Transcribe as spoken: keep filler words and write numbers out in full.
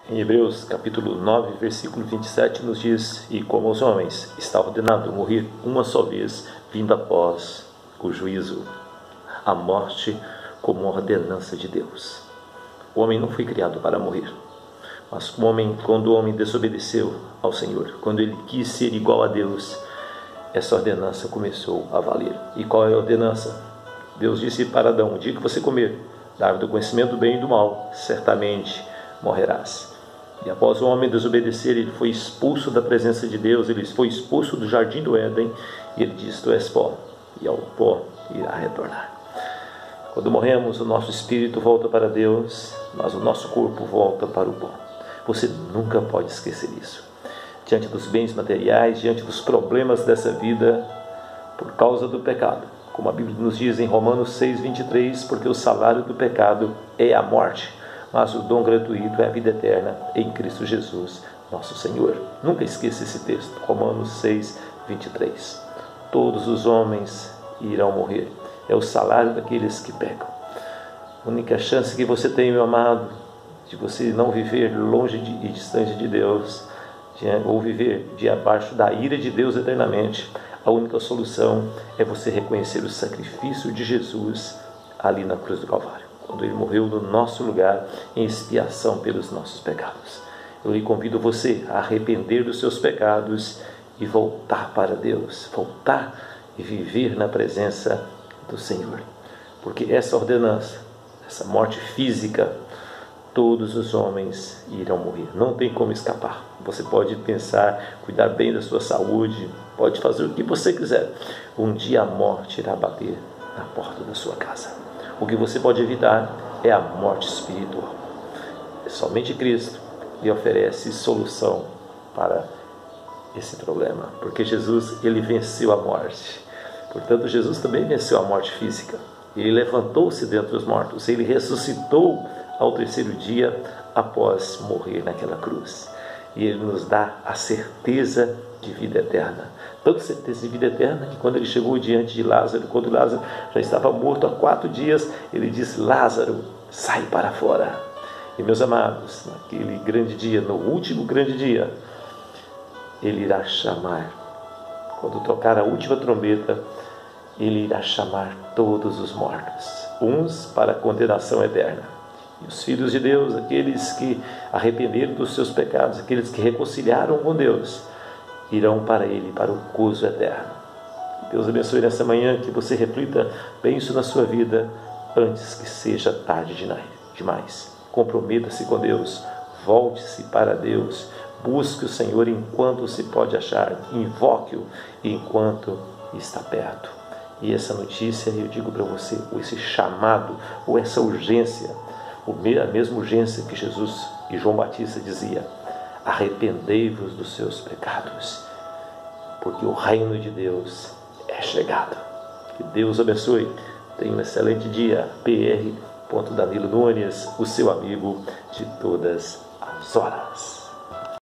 Em Hebreus capítulo nove, versículo vinte e sete nos diz: E como aos homens está ordenado morrer uma só vez, vindo após o juízo, a morte como ordenança de Deus. O homem não foi criado para morrer, mas o homem, quando o homem desobedeceu ao Senhor, quando ele quis ser igual a Deus, essa ordenança começou a valer. E qual é a ordenança? Deus disse para Adão: o dia que você comer da árvore do conhecimento do bem e do mal, certamente morrerás. E após o homem desobedecer, ele foi expulso da presença de Deus, ele foi expulso do jardim do Éden, e ele disse: tu és pó, e ao pó irá retornar. Quando morremos, o nosso espírito volta para Deus, mas o nosso corpo volta para o pó. Você nunca pode esquecer isso. Diante dos bens materiais, diante dos problemas dessa vida, por causa do pecado, como a Bíblia nos diz em Romanos seis, vinte e três, porque o salário do pecado é a morte, mas o dom gratuito é a vida eterna em Cristo Jesus, nosso Senhor. Nunca esqueça esse texto, Romanos seis, vinte e três. Todos os homens irão morrer. É o salário daqueles que pecam. A única chance que você tem, meu amado, de você não viver longe de, e distante de Deus, de, ou viver de abaixo da ira de Deus eternamente, a única solução é você reconhecer o sacrifício de Jesus ali na cruz do Calvário, quando Ele morreu no nosso lugar em expiação pelos nossos pecados. Eu lhe convido você a arrepender dos seus pecados e voltar para Deus, voltar e viver na presença do Senhor, porque essa ordenança, essa morte física, todos os homens irão morrer, não tem como escapar. Você pode pensar, cuidar bem da sua saúde, pode fazer o que você quiser, um dia a morte irá bater na porta da sua casa. O que você pode evitar é a morte espiritual. Somente Cristo lhe oferece solução para esse problema, porque Jesus, ele venceu a morte. Portanto, Jesus também venceu a morte física. Ele levantou-se dentre os mortos. Ele ressuscitou ao terceiro dia após morrer naquela cruz. E Ele nos dá a certeza de vida eterna. Tanta certeza de vida eterna que quando Ele chegou diante de Lázaro, quando Lázaro já estava morto há quatro dias, Ele disse: Lázaro, sai para fora. E meus amados, naquele grande dia, no último grande dia, Ele irá chamar. Quando tocar a última trombeta, Ele irá chamar todos os mortos, uns para a condenação eterna, e os filhos de Deus, aqueles que arrependeram dos seus pecados, aqueles que reconciliaram com Deus, irão para Ele, para o gozo eterno. Deus abençoe nessa manhã, que você reflita bem isso na sua vida, antes que seja tarde demais. Comprometa-se com Deus, volte-se para Deus, busque o Senhor enquanto se pode achar, invoque-o enquanto está perto. E essa notícia, eu digo para você, ou esse chamado, ou essa urgência, a mesma urgência que Jesus e João Batista dizia: arrependei-vos dos seus pecados, porque o reino de Deus é chegado. Que Deus abençoe. Tenha um excelente dia. P R Danilo Nunes, o seu amigo de todas as horas.